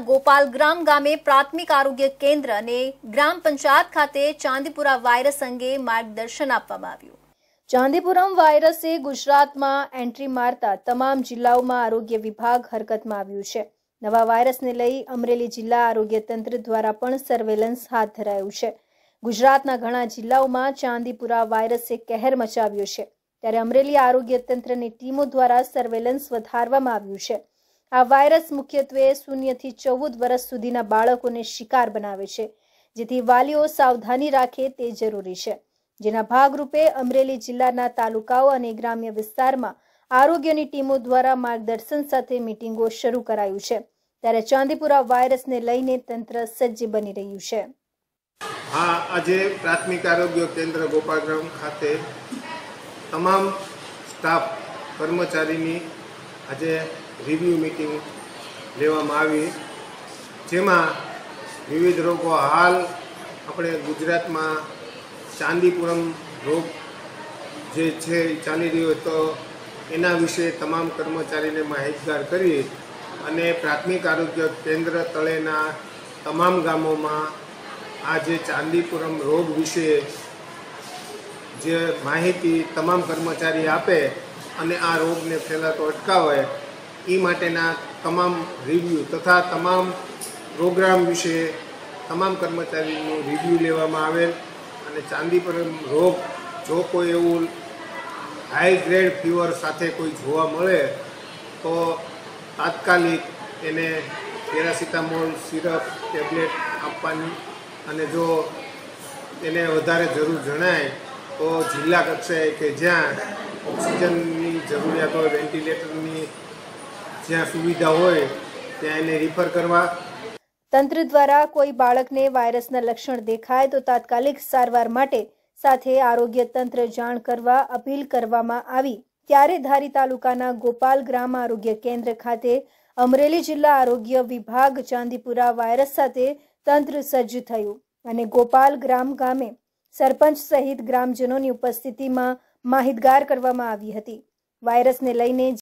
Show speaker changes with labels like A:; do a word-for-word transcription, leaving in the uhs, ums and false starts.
A: ગોપાલગ્રામ ગામે પ્રાથમિક આરોગ્ય કેન્દ્ર અને ગ્રામ પંચાયત ખાતે ચાંદીપુરા વાયરસ અંગે માર્ગદર્શન આપવામાં આવ્યું। ચાંદીપુરમ વાયરસે ગુજરાતમાં એન્ટ્રી મારતા તમામ જિલ્લાઓમાં આરોગ્ય વિભાગ હરકતમાં આવ્યું છે। નવા વાયરસને લઈ અમરેલી જિલ્લા આરોગ્ય તંત્ર દ્વારા પણ સર્વેલન્સ હાથ ધરાયું છે। ગુજરાતના ઘણા જિલ્લાઓમાં ચાંદીપુરા વાયરસે કહેર મચાવ્યો છે, ત્યારે અમરેલી આરોગ્ય તંત્રની ટીમો દ્વારા સર્વેલન્સ વધારવામાં આવ્યું છે। આ વાયરસ મુખ્યત્વે શૂન્યથી ચૌદ વર્ષ સુધીના બાળકોને શિકાર બનાવે છે, જેથી વાલીઓ સાવધાની રાખે તે જરૂરી છે। જેના ભાગરૂપે અમરેલી જિલ્લાના તાલુકાઓ અને ગ્રામ્ય વિસ્તારમાં આરોગ્યની ટીમો દ્વારા માર્ગદર્શન સાથે મીટિંગો શરૂ કરાયું છે, ત્યારે ચાંદીપુરા વાયરસને લઈને તંત્ર સજ્જ બની રહ્યું છે।
B: હા, આજે પ્રાથમિક આરોગ્ય કેન્દ્ર ગોપાલગ્રામ ખાતે તમામ સ્ટાફ કર્મચારીની આજે રિવ્યુ મીટિંગ લેવામાં આવી, જેમાં વિવિધ રોગો હાલ આપણે ગુજરાતમાં ચાંદીપુરમ રોગ જે છે ચાલી રહ્યો તો એના વિશે તમામ કર્મચારીને માહિતગાર કરી અને પ્રાથમિક આરોગ્ય કેન્દ્ર તળેના તમામ ગામોમાં આ જે ચાંદીપુરમ રોગ વિશે જે માહિતી તમામ કર્મચારી આપે અને આ રોગને ફેલાતો અટકાવે એ માટેના તમામ રિવ્યૂ તથા તમામ પ્રોગ્રામ વિશે તમામ કર્મચારીનું રિવ્યૂ લેવામાં આવેલ અને ચાંદીપુરમ રોગ જો કોઈ એવું હાઈ ગ્રેડ ફીવર સાથે કોઈ જોવા મળે તો તાત્કાલિક એને પેરાસિટામોલ સિરપ ટેબ્લેટ આપવાની અને જો એને વધારે જરૂર જણાય તો જિલ્લા કક્ષાએ કે જ્યાં ઓક્સિજનની જરૂરિયાત હોય, વેન્ટિલેટરની જ્યાં સુવિધા હોય ત્યાં એને રિફર કરવા।
A: તંત્ર દ્વારા કોઈ બાળકને વાયરસના લક્ષણ દેખાય તો તાત્કાલિક સારવાર માટે સાથે આરોગ્ય તંત્ર જાણ કરવા અપીલ કરવામાં આવી। ત્યારે ધારી તાલુકાના ગોપાલગ્રામ આરોગ્ય કેન્દ્ર ખાતે અમરેલી જિલ્લા આરોગ્ય વિભાગ ચાંદીપુરા વાયરસ સાથે તંત્ર સજ્જ થયું અને ગોપાલગ્રામ ગામે સરપંચ સહિત ગ્રામજનોની ઉપસ્થિતિમાં માહિતગાર કરવામાં આવી હતી। વાયરસને લઈને